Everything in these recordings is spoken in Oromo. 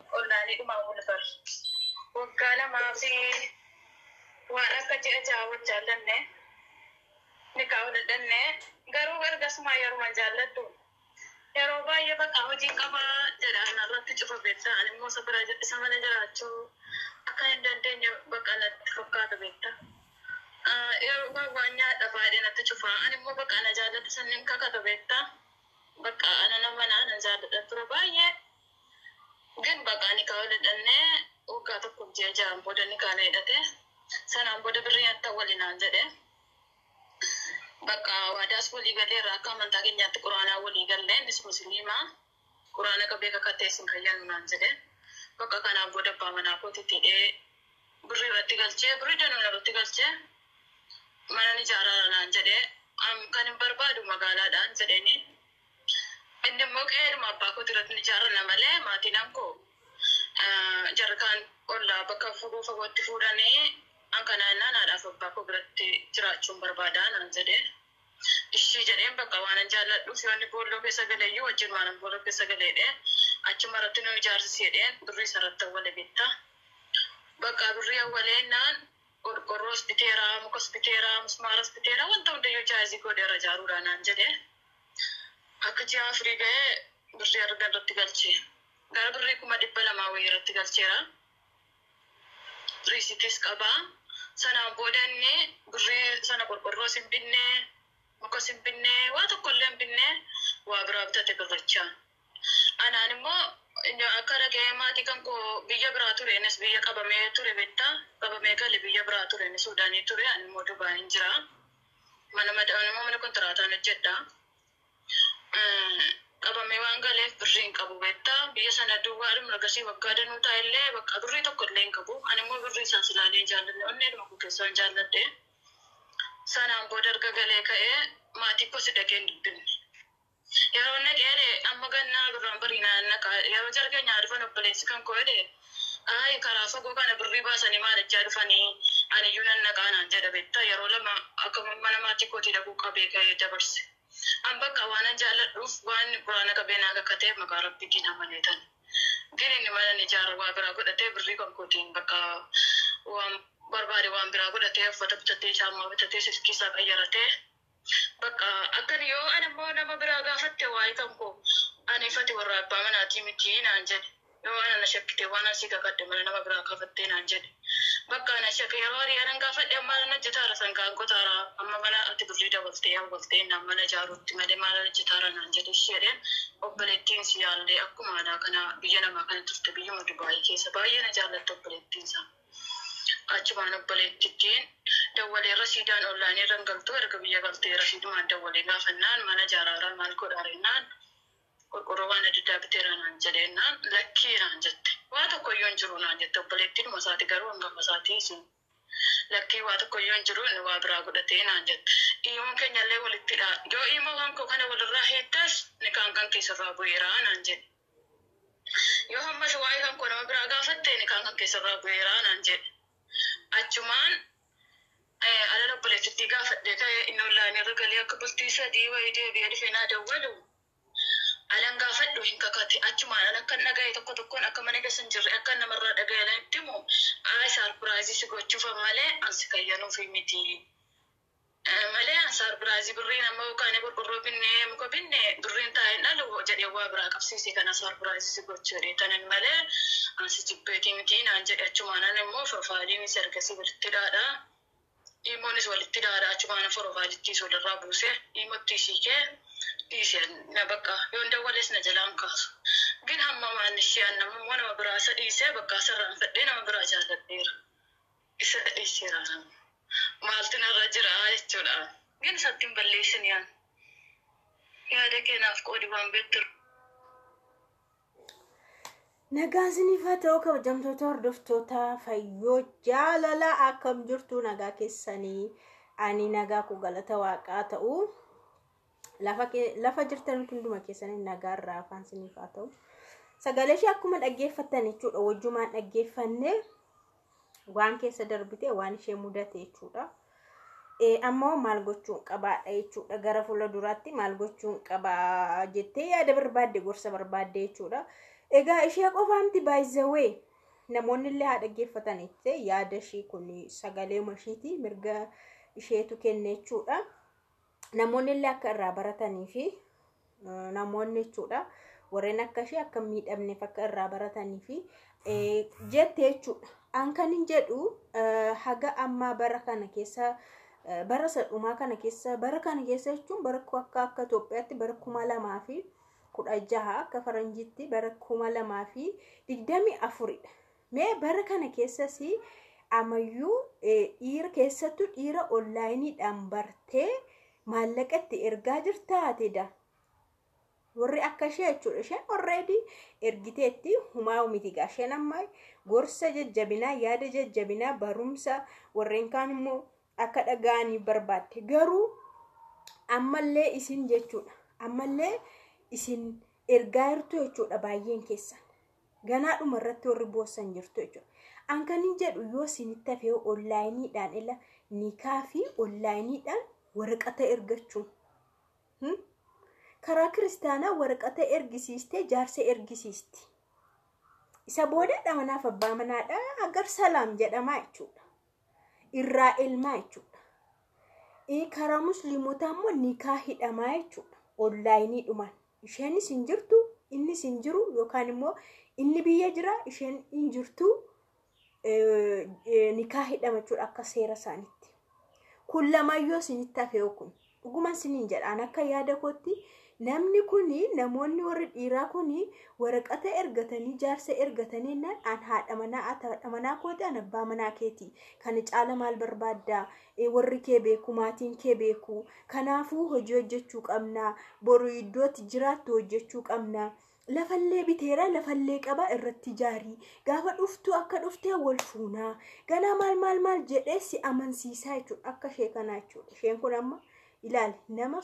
ollaanii dhumaa wal bar. Waggaa lamaa fi waan akka ji'a jaawwan jaallanne ni kaa'uu danne garuu ergasuma yeroo jaalladhu yeroo baay'ee bakka hojii qabaa jedhaan irratti cufa beektaa ani immoo sabira isa mana jiraachuu akka hin dandeenye bakka natti fakkaata beektaa. Yeroo baay'ee nyaadha baay'ee natti cufaa ani immoo bakka ana jaalladhu sanniin kakata beektaa bakka ana nama naan jaalladha ture baay'ee gan bakka ni kaa'uu danne waggaa tokko ji'a jaa'an booda ni kaa'ee hidhate sanaan booda birrii akka walinaan jedhe. Bakka waadaas walii galee irraa akka amantaa keenyaatti quraanaa walii galee innis musliimaa quraana qabee akka teessin fayyadu naan jedhe bakka kanaaf booda abbaa manaa kootitti hidhee birrii irratti galchee birrii danuun irratti galchee mana ni ijaarara naan jedhe kan hin barbaadu magaalaadhaan jedheeni inni immoo qeeruma abbaa kooti irratti ni ijaarana malee maatiin ankoo jarkaan ollaa bakka fagootti fuudhanii Angkana naadhaaf abbaa koo biratti jiraachuun barbaadaa naan jedhe. Ishii jedheen bakka waan jaalladhuuf yoonni boolloo keessa galeeyyuu wajjin waan boolloo keessa galeedhe achuma irratti nu ijaarsisiidheen birrii sarratti awwale bitta. Bakka birrii awwaleennaan qorqorroo hospiteeraa muka hospiteeraa musmaara hospiteeraa wanta hundayyuu jaayizii godheera ijaaruudhaan naan jedhe. Akka ji'a afurii ga'ee birrii arga irratti galche. Gara birrii 200 wayii irratti galcheera. Risitis qabaa. Sanaan boodanne birrii sana qorqorroo simbinne muka simbinne waa tokkollee simbinne waa biraa bitate birrachaa. Anaan immoo akka dhaga'ee maatii kan koo biyya biraa ture innis biyya qabamee ture beektaa qabamee gale biyya biraa ture innis Suudaanii ture ani immoo Dubaaniin jira. Mana kontiraataan hojjedha. Qabamee waan galeef birriin qabu beektaa biyya sana duwwaadhuma agarsiis waggaa danuu taa'ellee bakka birrii tokkollee hin qabu ani immoo birrii isaas ilaalee jaalladhe onneedhuma koo keessaan jaalladhe sanaan booda erga galee ka'ee maatii koo si dhageen dubbinne yeroo naqee amma gannaa birraan bariinaan naqa yeroo jarga nyaadhufan obboleessi kan koo jedhe karaa fagoo kana birrii baasanii maalachaa dhufanii aniyyuu nan naqaa naan jedha beektaa yeroo lama akka mana maatii kootii dhaquu qabee ka'ee dabarse. Ambakka waan jaalladhuuf waan quraana qabeenaa akka ta'e maqaa rabbiitiin amaleetan. Giriin mana ni ijaara waa biraa godhatee birrii kan kootiin bakka waan barbaade waan biraa godhatee uffata bitatee caammaa bitatee siskiisaa qayyaratee bakka akkan yoo ani immoo nama biraa gaafatte waa'ee kan koo ani fati warra abbaa manaatii miti naan jedhe yoo ana shakkite waan asii kakadde mana nama biraa gaafattee naan jedhe. Bakka ana shakke yeroo ari'aan gaafadhe amma na jitaara sangaan qotaara amma mana ati birrii dabaltee awwaltee naan mana ijaaruutti malee maala jitaara naan jedhe isheen obboleettiin si yaallee akkuma aadaa kana biyya namaa kana turte biyyuma Dubaayii keessa baay'ee na jaallatte obboleettiin isaa. Achumaan obboleettittiin dawwalee rasiidaan ollaanii irra galtuu erga biyya galtee rasiidumaan dawwalee gaafannaan mana ijaaraaraa maal godhaarennaan qorqorroo waan adda biteera naan jedheenaan lakkii naan jette. Waa tokkoyyuu hin jiru naan jette obboleettiin masaati garuu hangafa isaatii isin. Lakkii waa tokkoyyuu hin jiru inni waa biraa godhatee naan jette. Iyyoon keenyallee walittidha. Yoo immoo waan koo kana walirraa heettas ni kan keessarraa bu'eeraa naan jedhe. Yoo hammas waa'ee kan koo nama biraa gaafatte ni kan keessarraa bu'eeraa naan jedhe. Achumaan alala obboleettii gaafadhee ka'ee inni ollaanii irra galee akka bultii 3 wayii deebi'ee dhufee naa dawwalu. Alan gaafadhu hin kakate achumaan akka dhaga'e tokkoon akka mana keessa hin jirre akka namarraa dhaga'e itti immoo sarpiraayizii si gochuuf malee ansi kayyanuuf miti. Malee sarpiraayizii birriin amma yookaan qorqorroo binnee muka binnee birriin taa'een dhalu jedhee waa biraa qabsiisee kana sarpiraayizii si gochuu jedheetanan malee ansi jibbeetii miti naan jedhe achumaan immoo forfaaliinis ergasii walitti dhaadha. Imoonis walitti dhaadha achumaan forfaalittii sodarraa buusee imootti siikee. Isian na bakka yoon dawwales na jalaan kaasu. Gin hamma maan isheen nama nama biraa sadhiisee bakka sarraan fedhee nama biraa jaalladheera. Isa dhiiseera nama. Maaltu narra jira jechuudha. Gin isatti hin balleessiniyaan. Yaada keenaaf qoodi waan beektu. Nagaan isiniif haa ta'u kabajamtoota hordoftoota fayyoo jaalala akkam jirtu nagaa keessanii ani nagaa ku galata waaqaa ta'u. Lafa jirtan hunduma keessanii nagaarraa afaan isiniif haa ta'u. Sagalee ishee akkuma dhaggeeffattan jechuudha wajjumaan dhaggeeffanne waan keessa darbite waan ishee mudate jechuudha. Ammoo maal gochuun qabaadha jechuudha gara fuula duraatti maal gochuun qabaa jettee yaada barbaadde gorsa barbaadde jechuudha. egaa ishee qofaamti by the way namoonni illee haa dhaggeeffatan yaada ishii kun sagalee mashiiti mirga isheetu kenne jechuudha namoonni illee akka irraa baratanii fi namoonni jechuudha warreen akka ishee akka miidhamneef akka irraa baratanii fi jette jechuudha an kan hin jedhu haga ammaa bara kana keessa bara sadhumaa kana keessa jechuun bara akka Itoophiyaatti bara 2016 akka faranjiitti bara 2024 mee bara kana keessas amayyuu dhiira keessattuu dhiira onlaayiniidhaan bartee maallaqatti ergaa jirtaatedha warri akka ishee jechuudha isheen already ergiteetti humaa miti isheen amma gorsa jajjabinaa yaada jajjabinaa barumsa warreen kaan immoo akka dhagaanii barbaadde garuu ammallee isin jechuudha ammallee isin ergaa jirtu jechuudha baay'een keessan ganaadhuma irratti warri boossan jirtu jechuudha an kan hin jedhu yoo isinitti hafee onlaayiniidhaan ila nikaa fi onlaayiniidhaan waraqata ergachuun karaa kiristaanaa waraqata ergisiistee jaarsa ergisiisti isa booda manaaf abbaa manaadha agar salaam jedhamaa jechuudha irraa ilmaa jechuudha karaa musliimotaa immoo nikaa hidhamaa jechuudha onlaayiniidhumaan isheenis hin jirtu innis hin jiru yookaan immoo inni biyya jira isheen hin jirtu nikaa hidhama jechuudha akka seera isaaniitti kun lamayyoo isinitti hafee kun dhuguma isiniin jedhaan akka yaada kootti namni kuni namoonni warri dhiiraa kuni waraqata ergatanii jaarsa ergatanii an haadha manaa kooti an abbaa manaa keeti kana caala maal barbaaddaa warri kee beeku maatiin kee beeku kanaafuu hojii hojjechuu qabnaa boru iddootti jiraattu hojjechuu qabnaa lafallee biteera lafallee qaba irratti jaarii gaafa dhuftu akka dhuftee wal fuunaa ganaa maal jedhee si amansiisaa jechuudha akka ishee kanaa jechuudha isheen kun amma ilaali nama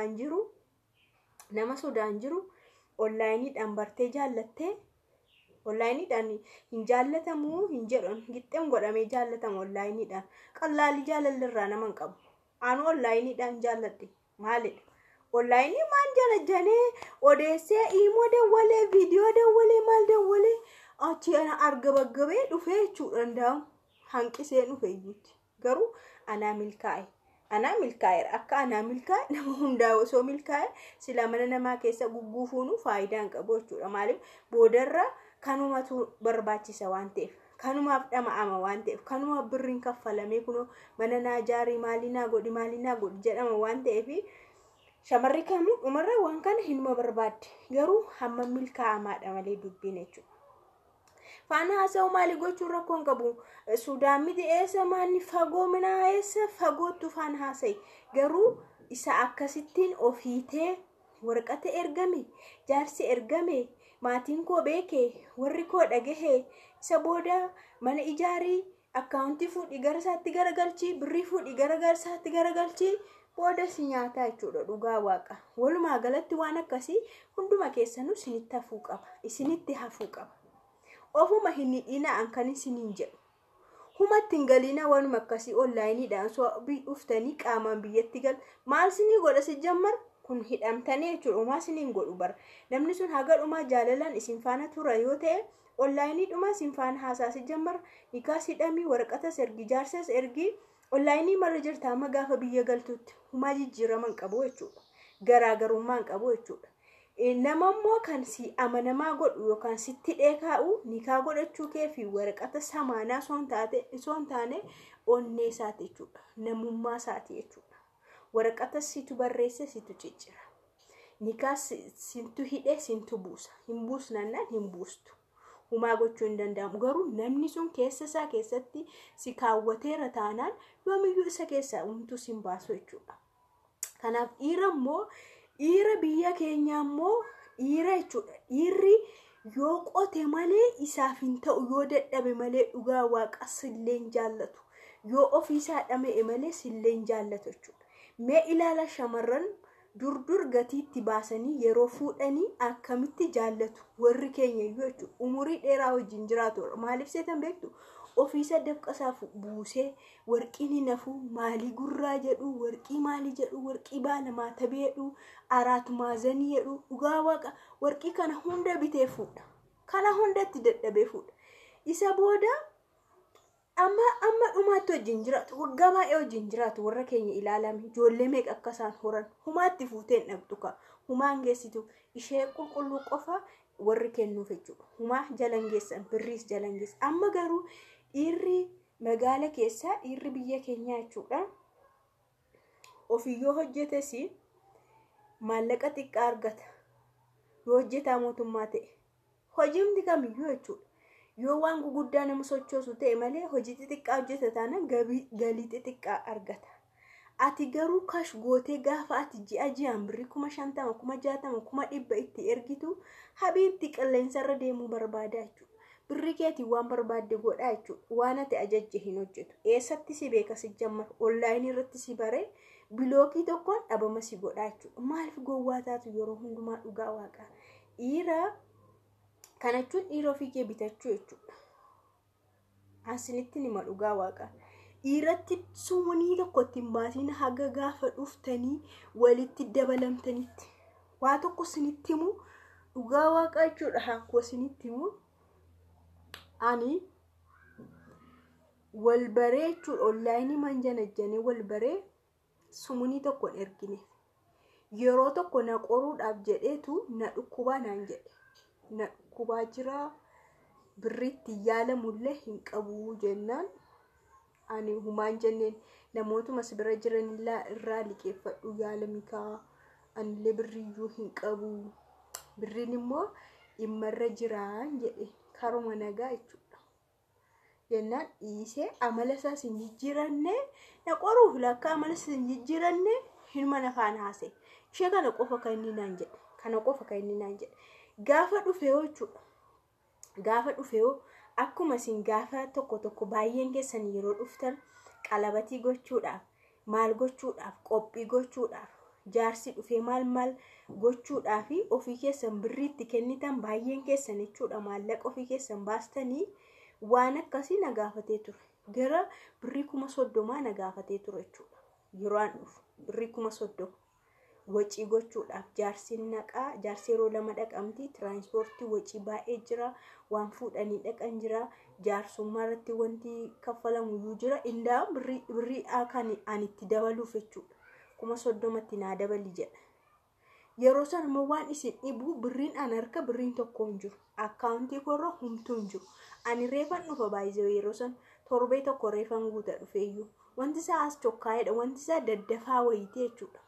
Sudaan jiru onlaayiniidhaan bartee jaallattee onlaayiniidhaan hin jaallatamu hin jedhan gixxeen godhamee jaallatamu onlaayiniidhaan qallaalii jaalalirraa nama hin qabu anu onlaayiniidhaan jaalladhe maalidha onlaayinii maan jalajjanee odeessee imoo dawwalee viidiyoo dawwalee maal dawwalee achi ana argabagabee dhufee jechuudha danda'amu hanqisee dhufe iyyuutti garuu anaa milkaa'eera akka anaa milkaa'e nama hundaa osoo milkaa'e sila mana namaa keessa gugguufuunu faayidaan qabu jechuudha maaliif boodarra kanumatu barbaachisa waan ta'eef kanumaaf dhama'ama waan ta'eef kanumaaf birriin kaffalamee kunoo mana naa jaarii maalinaa godhi jedhama waan ta'eef shamarri kamuu dhumarra waan kana hinuma barbaadde garuu hamma milkaa'amaadha malee dubbiin jechuudha. Faana haasa'u maali gochuun rakkoon qabu Sudaan miti eessa maanni fagoo minaa eessa fagootu faana haasa'i garuu isa akkasittiin ofiitee waraqata ergame jaarsi ergame maatiin koo beekee warri koo dhagahee isa booda mana ijaarii akkaawuntii fuudhii gara isaatti garagalchii birrii fuudhii gara isaatti garagalchii booda si nyaataa jechuudha dhugaa waaqa walumaa galatti waan akkasii hunduma keessanuu isinitti hafuu qaba ofuma hin hidhina an kan isiniin jedhu humatti hin galiina waanuma akkasii onlaayiniidhaan soo dhuftanii qaamaan biyyatti gal maal sinii godha si jammar kun hidhamtanii jechuudha umaa siniin godhu bara namni sun haga dhumaa jaalalaan isin faana tura yoo ta'e onlaayinii dhumaa isin faana haasaa si jammar nikaas hidhamii waraqatas ergi jaarsas ergi onlaayinii marra jirta amma gaafa biyya galtuutti humaa jijjiiraman qabu jechuudha garaagarummaan qabu jechuudha nama immoo kan si amanamaa godhu yookaan sitti dheekaa'u nikaa godhachuu kee fi waraqata samaanaa soon taane onnee isaati jechuudha namummaa isaati jechuudha waraqata situ barreesse situ ciccira nikaa sintu hidhee sintu buusa hin buusnannaan hin buustu humaa gochuu hin danda'amu garuu namni sun keessa isaa keessatti si kaawwateera taanaan yoomiyyuu isa keessaa umtuu sin baasu jechuudha kanaaf dhiira biyya keenyaa immoo dhiira jechuudha dhiirri yoo qote malee isaaf hin ta'u yoo dadhabe malee dhugaa waaqa silleen jaallatu yoo ofiisaa dhama'e malee silleen jaallatu jechuudha mee ilaala shamarran dur gatiitti baasanii yeroo fuudhanii akkamitti jaallatu warri keenya iyyuu jechuudha umurii dheeraa wajjin jiraatu maaliif seetan beektu ofiisa dafqasaaf buusee warqii ni nafu maalii gurraa jedhu warqii maalii jedhu warqii baala maatabee jedhu araat maazanii jedhu dhugaa waaqa warqii kana hunda bitee fuudha kana hundatti dadhabee fuudha. Isa booda amma dhumaatti wajjin jiraatu waggaa baay'ee wajjin jiraatu warra keenya ilaalame ijoollee meeqa akka isaan horan humaatti fuuteen dhabdu ka humaan geessitu ishee qulqulluu qofa warri kennuuf jechuudha. Humaa jalan geessan birriis jalan geessan. Amma garuu dhiirri magaala keessaa dhiirri biyya keenyaa jechuudha. Ofiyyoo hojjetes maallaqa xiqqaa argata. Yoo hojjetaa mootummaa ta'e hojiimti kamiyyuu jechuudha. Yoo waan guguddaa nama sochoosu ta'e malee hojii xixiqqaa hojjeta taanaan galii xixiqqaa argata. Ati garuu kash gootee gaafa ati ji'aan birrii 50,000, 60,000, 100,000 itti ergitu habiibti qilleensarra deemuu barbaada jechuudha. Birri keetii waan barbaadde godhaa jechuudha. Waan ati ajajje hin hojjetu. Eessatti si beeka si jammar onlaayinii irratti si baree bilookii tokkoon dhabama si godhaa jechuudha. Maaliif gowwaa taatu yeroo hundumaa dhugaa waaqaa. Dhiira kana jechuun dhiira ofii kee bitachuu jechuudha. Asinitti nima dhugaa waaqaa. Dhiiratti sumunii tokko ittiin baasiin haga gaafa dhuftanii walitti dabalamtanitti waa tokko sinitti himu dhugaa waaqaa jechuudha. Hakkoo sinitti himu ani wal baree jechuudha. Onlaayinii manjanajjanii wal baree sumunii tokko ergine yeroo tokko na qoruudhaaf jedheetu na dhukkubaa naan jedhe. Na dhukkubaa jira birriitti yaalamullee hin qabu jennaan ani humaan jenneen namootuma bira jiran irraa liqeeffadhu yaalamikaa anillee birriyyuu hin qabu birriin immoo dhimmarra jiraan jedhe karuma nagaa jechuudha. Jennaan dhiisee amala isaas hin jijjiiranne na qoruuf lakka amala isaas hin jijjiiranne hin mana faana haasa'e. Ishee kana qofa kan inni naan jedhe. Kana qofa kan inni naan jedhe. Gaafa dhufeeyoo jechuudha. Gaafa dhufeeyoo akkuma isin gaafa tokko baay'een keessan yeroo dhuftan qalabatii gochuudhaaf maal gochuudhaaf qophii gochuudhaaf jaarsi dhufee maal gochuudhaaf ofii keessan birriitti kennitan baay'een keessan jechuudha. Maallaqa ofii keessan baastanii waan akkasii na gaafatee ture. Gara birrii 30,000 na gaafatee ture jechuudha. Yeroo an dhufu birrii 30,000 wacii gochuudhaaf jaarsiin naqaa jaarsi yeroo lama dhaqamti tiraanspoortii wacii baay'ee jira waan fuudhanii dhaqan jira jaarsummaa irratti wanti kaffalamu iyyuu jira indaa birrii kan ani itti dabaluuf jechuudha. 30,000tti naa dabali jedha. Yeroo san immoo waan isin dhibu birriin an harka birriin tokko hin jiru. Akkaawuntii korra humtuu hin jiru. Ani reefan dhufa baay'ee yeroo san torbee tokko reefan guuta dhufeeyyuu. Wanti isaa as chokkaa'edha. Wanti isaa daddafaa wayitee jechuudha.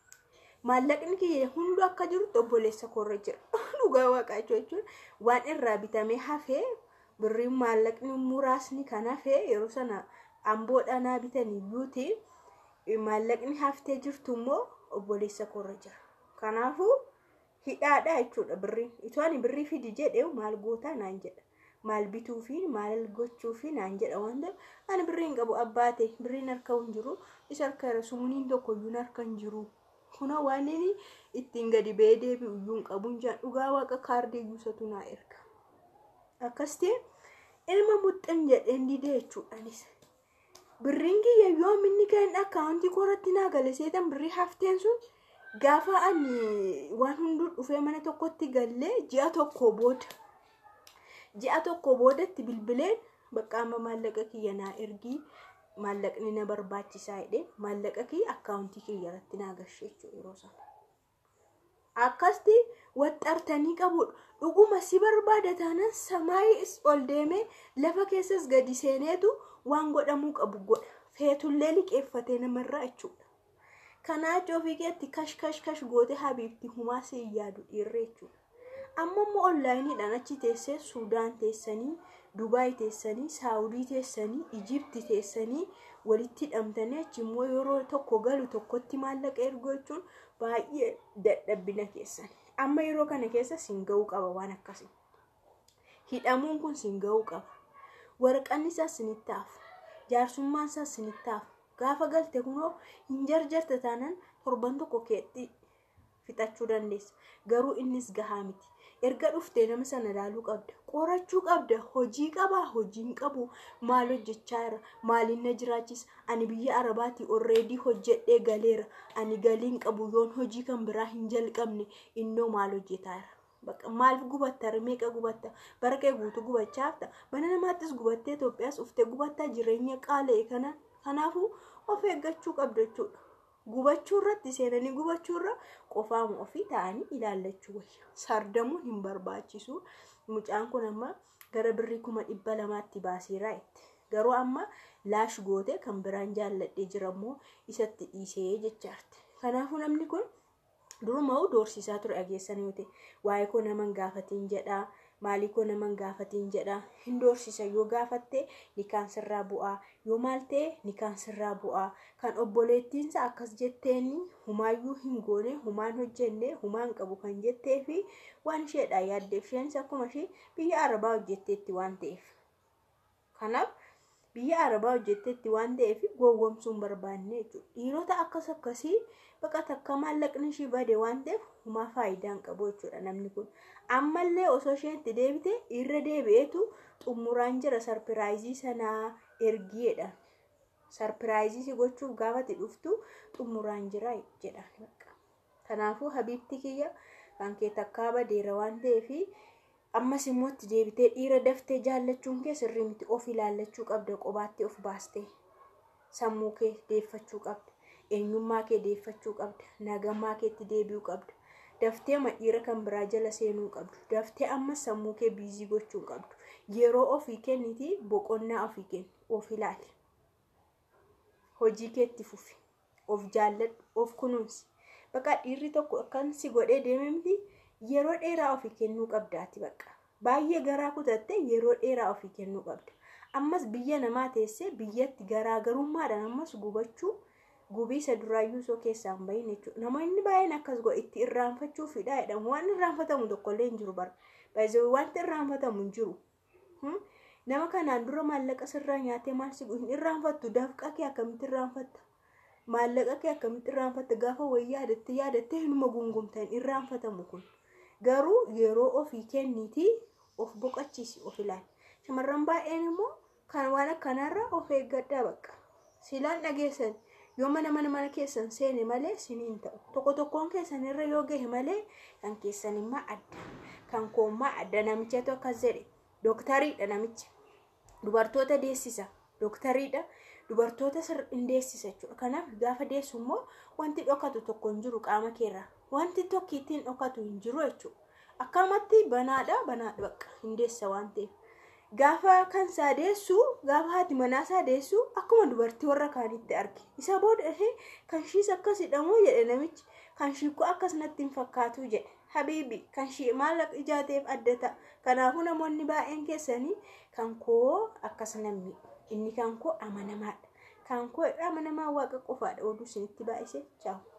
Maallaqni kiyya hundu akka jiru obboleessa korra jira. Dhugaa waaqaa jechuun waan irraa bitamee hafee birriin maallaqni muraasni kan hafee yeroo sana amboodhaa naa bitanii iyyuuti maallaqni haftee jirtu immoo obboleessa korra jira. Kanaafuu hidhaadha jechuudha birriin. Itoo ani birrii fidi jedhee maal gootaa naan jedha. Maal bituu fi maal gochuu fi naan jedha wanta ani birriin qabu abbaate birriin harka hin jiru isa harka sumuuniin tokko iyyuu harka hin jiru. Kuna waan inni ittiin gadi ba'ee deebi'u iyyuu qabuun jaan dhugaa waaqa kaardii guusatu naa erga. Akkasitti ilma muxxin jedheen didee jechuudhaanis. Birriin kiyya yoo minni kan akkaawuntii koratti naa gale seetan birrii hafteen sun gaafa ani waan hunduu dhufee mana tokkotti gallee ji'a tokko boodatti bilbileen bakka amma maallaqa kiyya naa ergii. Maallaqni na barbaachisaa jedhee maallaqa kiyya akkaawuntii kiyya irratti naa gashee jechuudha yeroo sana. Akkasitti waxxartanii qabudha. Dhuguma si barbaada taanaan samaayis ol deemee lafa keessas gadi seeneetu waan godhamuu qabu godha. Feetullee liqeeffatee namarraa jechuudha. Kanaaf ofii keetti kash goote habiibti humaa si yaadu dhiirree jechuudha. Amma immoo onlaayiniidhaan achi teessee Suudaan teessanii Dubaay teessanii, Saawudii teessanii, Ijipti teessanii walitti hidhamtanii achi immoo yeroo tokko galu tokkotti maallaqa erguu jechuun baay'ee dadhabbina keessan. Amma yeroo kana keessa sin ga'uu qaba waan akkasii. Hidhamuun kun sin ga'uu qaba. Waraqanni isaas sinitti hafu. Jaarsummaan isaas sinitti hafu. Gaafa galte kunoo hin jarjarte taanaan torban tokko keetti fixachuu dandeessa. Garuu innis gahaa miti. Erga dhuftee nama sana ilaaluu qabda. Qorachuu qabda. Hojii qabaa, hojiin qabu. Maal hojjechaa jira? Maaliin na jiraachisa? Ani biyya Arabaatti already hojjedhee galeera. Ani galiin qabu yoon hojii kan biraa hin jalqabne innoo maal hojjetaa jira? Bakka maal gubatta meeqa gubatta barakee guutuu gubachaafta mana namaattis gubattee Itoophiyaas uftee gubattaa jireenya qaalee kana kanaafuu of eeggachuu qabdu jechuudha. Gubachuu irratti seenanii gubachuu irra qofaama ofii ta'anii ilaallachuu wayya. Sardamuun hin barbaachisu. Mucaan kun amma gara birrii 200,000tti baasiraa itti. Garuu amma laash goote kan biraan jaalladhee jiramoo isatti dhiisee jechaarti. Kanaafuu namni kun duruma doorsisaa ture dhageessanii yoo ta'e waa'ee koo naman gaafatiin jedhaa maalii koo naman gaafatiin jedhaa hin doorsisa yoo gaafatte nikaan sirraa bu'aa yoo maal ta'e nikaan sirraa bu'aa kan obboleettiinsa akkas jetteeni humaayyuu hin goone humaan hojjenne humaan qabu kan jettee fi waan isheedhaa yaaddeef isheenis akkuma ishee biyya Arabaa hojjetteetti waan ta'eef. Kanaaf biyya Arabaa hojjetteetti waan ta'eef gowwomsuun barbaanne jechuudha. Dhiirota akkasii bakka takka maallaqni ishii bade waan ta'eef humaa faayidaan qabu jechuudha namni kun. Ammallee osoo isheetti deebite irra deebi'eetu xumuraan jira sarpiraayizii sanaa ergiidha. Sarpiraayizii gochuuf gaafati dhuftu xumuraan jira jedha. Kanaafuu habiibti kiyya kan kee takkaa badeera waan ta'eef ammas immoo itti deebitee dhiira daftee jaallachuun kee sirrii miti. Of ilaallachuu qabda, qobaatti of baastee sammuu kee deeffachuu qabda, eenyummaa kee deeffachuu qabda, nagammaa keetti deebi'uu qabda. Daftee dhiira kan biraa jala seenuu qabdu. Daftee ammas sammuu kee biizii gochuu qabdu. Yeroo ofii kenniti boqonnaa ofii kenni, of ilaali. Hojii keetti fufi, of jaalladhu, of kunuunsi. Bakka dhiirri tokko akkan si godhee deeme miti yeroo dheeraa ofii kennuu qabdaati bakka. Baay'ee garaa kutatte yeroo dheeraa ofii kennuu qabda. Ammas biyya namaa teessee biyyatti garaagarummaadhaan ammas gubachuu gubiisa duraayyuu soo keessaan bahin jechuudha. Namoonni baay'een akkas godhe itti irraanfachuufidha jedhamu. Waan irraanfatamu tokkollee hin jiru bara. Baay'ee wanti irraanfatamu hin jiru. Nama kanaan dura maallaqa sirraa nyaatee maal si hin irraanfattu dafqa kee akkamitti irraanfatta? Maallaqa kee akkamitti irraanfatta gaafa wayyaa yaadattee hinuma gungumta hin irraanfatamu kun. Garuu yeroo ofii kennitii of boqachiisi of ilaali. Shamarran baay'een immoo kan waan akkanaarraa of eeggadhaa bakka. Silaan dhageessan yoo mana keessan seene malee siniin ta'u. Tokkoon keessan irra yoo gahe malee kan keessan immoo adda. Kan koommaa adda namichatu akkas jedhe. Dooktariidha namichi. Dubartoota deessisa. Dooktariidha. Dubartoota hin deessisa jechuudha. Kanaaf gaafa deessu immoo wanti dhokatu tokko hin jiru qaama keerraa. Wanti tokko ittiin dhokatu hin jiru jechuudha. Akkamatti banaadha bakka hin deessa waan ta'eef. Gaafa kan isaa deessu gaafa haati manaa isaa deessu akkuma dubartii warra kaanitti arge. Isa booda kan shiis akkas hidhamoo jedhe namichi. Kan shiikoo akkas natti hin fakkaatu jedhe. Habiibi kan shii maallaqa ijaateef adda ta'a. Kanaafuu namoonni baay'een keessanii kan koo akkas namni inni kan koo amanamaadha. Kan koo amanamaa waaqa qofaadha oduu isinitti baay'isee. Ciao.